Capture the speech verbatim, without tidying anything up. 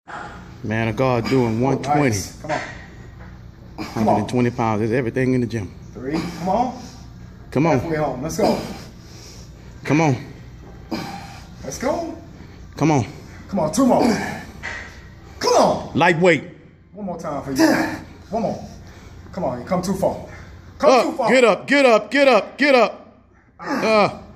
Man of God doing one twenty. Nice. Come on. Come one hundred twenty pounds. There's everything in the gym. Three. Come on. Come on. Halfway home. Let's go. Come on. Let's go. Come on. Come on. Two more. Come on. Lightweight. One more time for you. One more. Come on. You come too far. Come Up. too far. Get up. Get up. Get up. Get up. Uh.